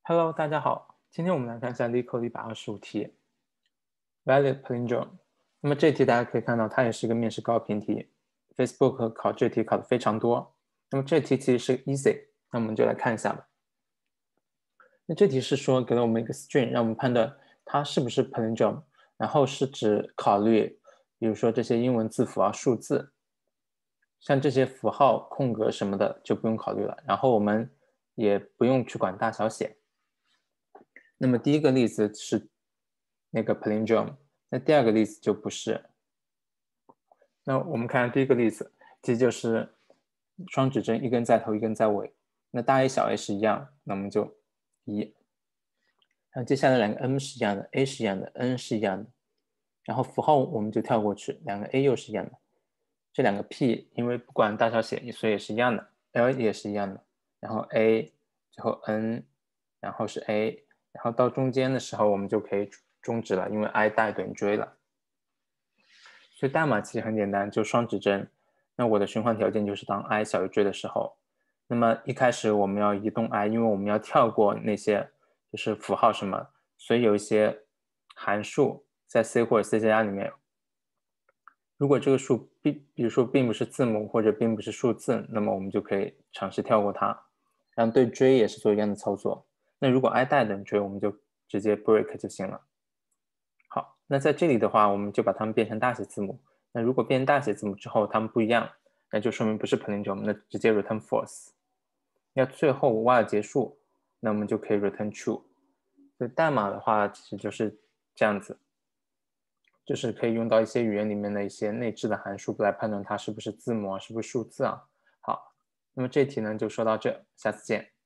Hello，大家好，今天我们来看一下 LeetCode 125题，Valid Palindrome。那么这题大家可以看到，它也是一个面试高频题，Facebook 考这题考的非常多。那么这题其实是 easy，那我们就来看一下吧。那这题是说给了我们一个 string，让我们判断它是不是 palindrome，然后是指考虑，比如说这些英文字符啊、数字，像这些符号、空格什么的就不用考虑了，然后我们也不用去管大小写。那么第一个例子是那个 palindrome， 那第二个例子就不是。那我们看第一个例子，其实就是双指针，一根在头，一根在尾。那大 A 小 a 是一样，那我们就1。然后接下来两个 n 是一样的 ，a 是一样的 ，n 是一样的。然后符号我们就跳过去，两个 a 又是一样的。这两个 p 因为不管大小写，所以也是一样的 ，l 也是一样的。然后 a， 最后 n， 然后是 a， 然后到中间的时候我们就可以终止了，因为 i 大于等于 j 了。所以代码其实很简单，就双指针。那我的循环条件就是当 i 小于 j 的时候，那么一开始我们要移动 i， 因为我们要跳过那些就是符号什么，所以有一些函数在 C 或者 C++ 里面，如果这个数比如说并不是字母或者并不是数字，那么我们就可以尝试跳过它。然后对 j 也是做一样的操作。那如果 i 大于等于 j， 我们就直接 break 就行了。好，那在这里的话，我们就把它们变成大写字母。那如果变成大写字母之后，它们不一样，那就说明不是 palindrome，那直接 return false。要最后 while 结束，那我们就可以 return true。所以代码的话，其实就是这样子，就是可以用到一些语言里面的一些内置的函数来判断它是不是字母啊，是不是数字啊。好，那么这题呢就说到这，下次见。